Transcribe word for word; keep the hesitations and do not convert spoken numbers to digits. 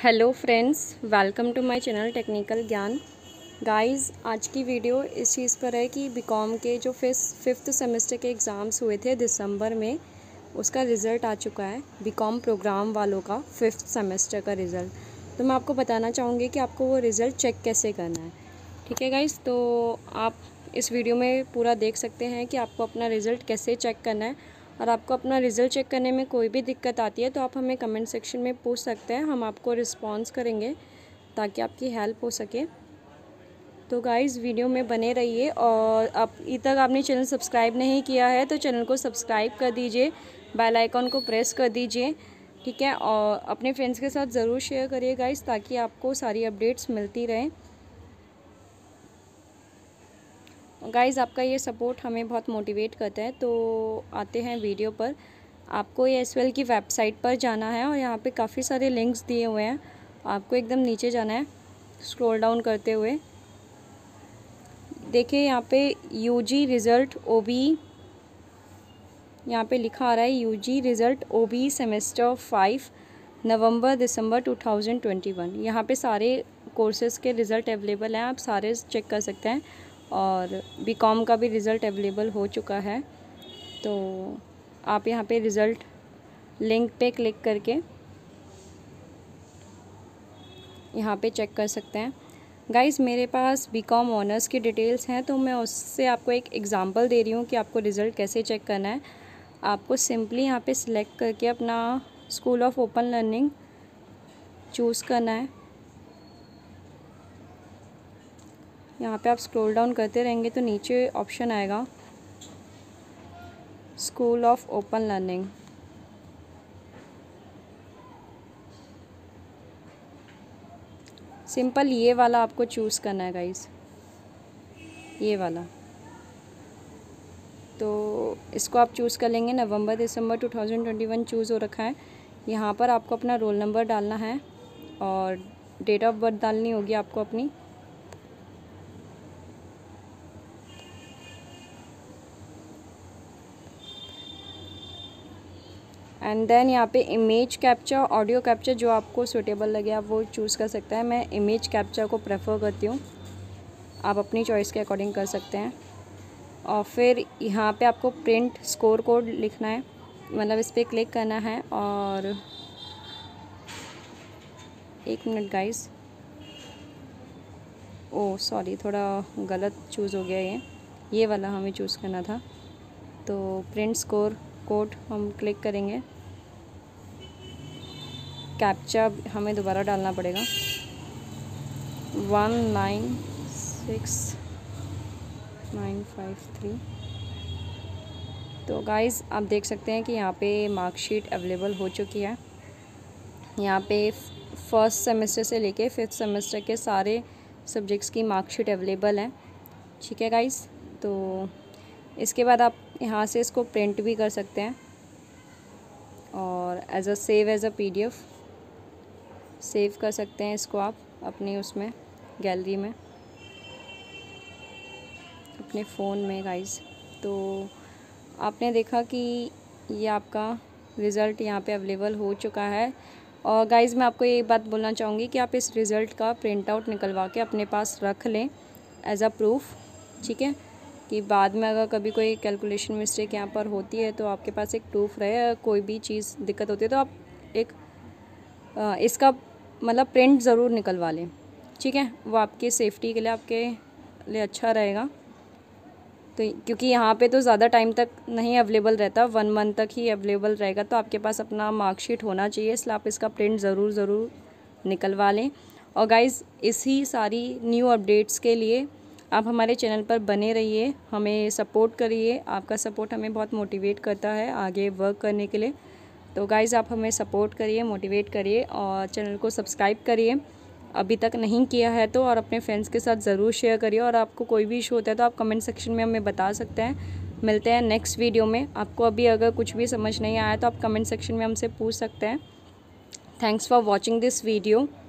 Hello friends, welcome to my channel technical Gyan. Guys, आज की video इस चीज़ पर है कि बीकॉम के जो फिफ्थ सेमेस्टर के एग्ज़ाम्स हुए थे दिसंबर में, उसका रिज़ल्ट आ चुका है। बीकॉम प्रोग्राम वालों का फिफ्थ सेमेस्टर का रिज़ल्ट। तो मैं आपको बताना चाहूँगी कि आपको वो रिज़ल्ट चेक कैसे करना है। ठीक है गाइस, तो आप इस वीडियो में पूरा देख सकते हैं कि आपको अपना रिज़ल्ट कैसे चेक करना है। और आपको अपना रिज़ल्ट चेक करने में कोई भी दिक्कत आती है तो आप हमें कमेंट सेक्शन में पूछ सकते हैं, हम आपको रिस्पॉन्स करेंगे ताकि आपकी हेल्प हो सके। तो गाइज़, वीडियो में बने रहिए और अब अभी तक आपने चैनल सब्सक्राइब नहीं किया है तो चैनल को सब्सक्राइब कर दीजिए, बेल आइकॉन को प्रेस कर दीजिए। ठीक है, और अपने फ्रेंड्स के साथ ज़रूर शेयर करिए गाइज़, ताकि आपको सारी अपडेट्स मिलती रहें। गाइज़, आपका ये सपोर्ट हमें बहुत मोटिवेट करता है। तो आते हैं वीडियो पर। आपको ये एस वेल की वेबसाइट पर जाना है और यहाँ पे काफ़ी सारे लिंक्स दिए हुए हैं। आपको एकदम नीचे जाना है, स्क्रॉल डाउन करते हुए। देखिए यहाँ पे यूजी रिज़ल्ट ओबी, यहाँ पे लिखा आ रहा है यूजी रिज़ल्ट ओबी semester five November December two thousand twenty one. यहाँ पे सारे कोर्सेज़ के रिज़ल्ट अवेलेबल हैं, आप सारे चेक कर सकते हैं। और बीकॉम का भी रिज़ल्ट अवेलेबल हो चुका है। तो आप यहाँ पे रिज़ल्ट लिंक पे क्लिक करके यहाँ पे चेक कर सकते हैं। गाइज़, मेरे पास बीकॉम ऑनर्स की डिटेल्स हैं तो मैं उससे आपको एक एग्ज़ाम्पल दे रही हूँ कि आपको रिज़ल्ट कैसे चेक करना है। आपको सिंपली यहाँ पे सिलेक्ट करके अपना school of open learning choose करना है। यहाँ पे आप स्क्रॉल डाउन करते रहेंगे तो नीचे ऑप्शन आएगा school of open learning. Simple ये वाला आपको चूज़ करना है गाइस, ये वाला। तो इसको आप चूज़ कर लेंगे। November December two thousand twenty one choose हो रखा है। यहाँ पर आपको अपना रोल नंबर डालना है और डेट ऑफ बर्थ डालनी होगी आपको अपनी। एंड देन यहाँ पे इमेज कैप्चा, ऑडियो कैप्चा, जो आपको सूटेबल लगे आप वो चूज़ कर सकते हैं। मैं इमेज कैप्चा को प्रेफर करती हूँ, आप अपनी चॉइस के अकॉर्डिंग कर सकते हैं। और फिर यहाँ पे आपको प्रिंट स्कोर कोड लिखना है, मतलब इस पर क्लिक करना है। और एक मिनट गाइस, ओह सॉरी, थोड़ा गलत चूज़ हो गया, ये ये वाला हमें चूज़ करना था। तो प्रिंट स्कोर कोड हम क्लिक करेंगे। कैप्चा हमें दोबारा डालना पड़ेगा, one nine six nine five three. तो गाइज़, आप देख सकते हैं कि यहाँ पे मार्कशीट अवेलेबल हो चुकी है। यहाँ पे फर्स्ट सेमेस्टर से लेके फिफ्थ सेमेस्टर के सारे सब्जेक्ट्स की मार्कशीट अवेलेबल है। ठीक है गाइज़, तो इसके बाद आप यहाँ से इसको प्रिंट भी कर सकते हैं और as a save as a PDF save कर सकते हैं इसको आप अपनी उसमें गैलरी में, अपने फ़ोन में गाइज़। तो आपने देखा कि ये आपका रिज़ल्ट यहाँ पे अवेलेबल हो चुका है। और गाइज़, मैं आपको ये बात बोलना चाहूँगी कि आप इस रिज़ल्ट का प्रिंट आउट निकलवा के अपने पास रख लें एज अ प्रूफ। ठीक है, कि बाद में अगर कभी कोई कैलकुलेशन मिस्टेक यहाँ पर होती है तो आपके पास एक प्रूफ रहे। कोई भी चीज़ दिक्कत होती है तो आप एक आ, इसका मतलब प्रिंट ज़रूर निकलवा लें। ठीक है, वो आपकी सेफ्टी के लिए, आपके लिए अच्छा रहेगा। तो क्योंकि यहाँ पे तो ज़्यादा टाइम तक नहीं अवेलेबल रहता, वन मंथ तक ही अवेलेबल रहेगा, तो आपके पास अपना मार्कशीट होना चाहिए, इसलिए आप इसका प्रिंट ज़रूर ज़रूर निकलवा लें। और गाइज़, इसी सारी न्यू अपडेट्स के लिए आप हमारे चैनल पर बने रहिए, हमें सपोर्ट करिए। आपका सपोर्ट हमें बहुत मोटिवेट करता है आगे वर्क करने के लिए। तो गाइज़, आप हमें सपोर्ट करिए, मोटिवेट करिए और चैनल को सब्सक्राइब करिए अभी तक नहीं किया है तो, और अपने फ्रेंड्स के साथ ज़रूर शेयर करिए। और आपको कोई भी इशू होता है तो आप कमेंट सेक्शन में हमें बता सकते हैं। मिलते हैं नेक्स्ट वीडियो में। आपको अभी अगर कुछ भी समझ नहीं आया तो आप कमेंट सेक्शन में हमसे पूछ सकते हैं। Thanks for watching this video.